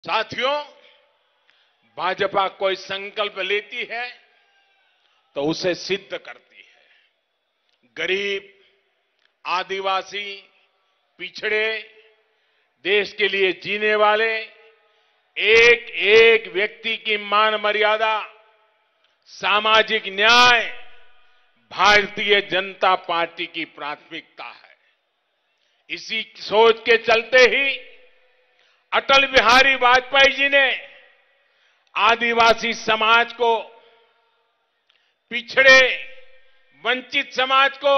साथियों, भाजपा कोई संकल्प लेती है तो उसे सिद्ध करती है। गरीब, आदिवासी, पिछड़े, देश के लिए जीने वाले एक एक व्यक्ति की मान मर्यादा, सामाजिक न्याय भारतीय जनता पार्टी की प्राथमिकता है। इसी सोच के चलते ही अटल बिहारी वाजपेयी जी ने आदिवासी समाज को, पिछड़े, वंचित समाज को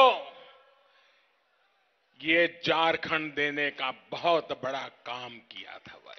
ये झारखंड देने का बहुत बड़ा काम किया था भाई।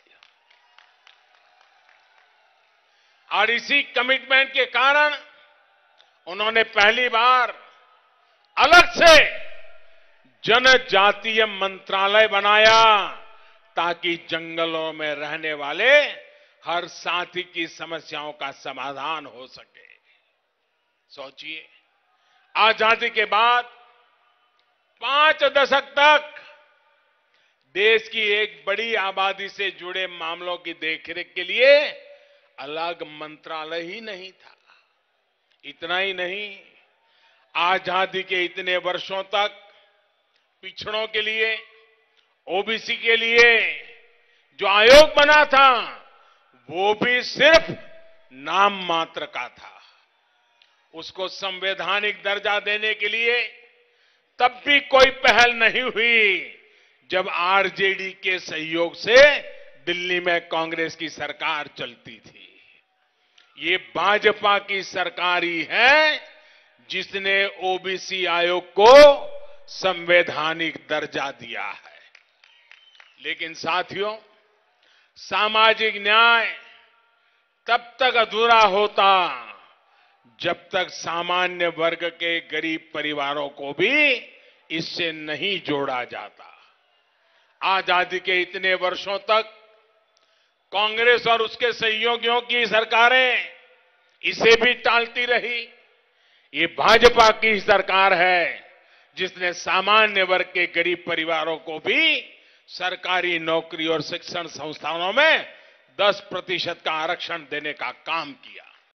और इसी कमिटमेंट के कारण उन्होंने पहली बार अलग से जनजातीय मंत्रालय बनाया ताकि जंगलों में रहने वाले हर साथी की समस्याओं का समाधान हो सके। सोचिए, आजादी के बाद 5 दशक तक देश की एक बड़ी आबादी से जुड़े मामलों की देखरेख के लिए अलग मंत्रालय ही नहीं था। इतना ही नहीं, आजादी के इतने वर्षों तक पिछड़ों के लिए, ओबीसी के लिए जो आयोग बना था वो भी सिर्फ नाम मात्र का था। उसको संवैधानिक दर्जा देने के लिए तब भी कोई पहल नहीं हुई जब आरजेडी के सहयोग से दिल्ली में कांग्रेस की सरकार चलती थी। ये भाजपा की सरकार ही है जिसने ओबीसी आयोग को संवैधानिक दर्जा दिया है। लेकिन साथियों, सामाजिक न्याय तब तक अधूरा होता जब तक सामान्य वर्ग के गरीब परिवारों को भी इससे नहीं जोड़ा जाता। आजादी के इतने वर्षों तक कांग्रेस और उसके सहयोगियों की सरकारें इसे भी टालती रही। ये भाजपा की सरकार है जिसने सामान्य वर्ग के गरीब परिवारों को भी सरकारी नौकरी और शिक्षण संस्थानों में 10% का आरक्षण देने का काम किया।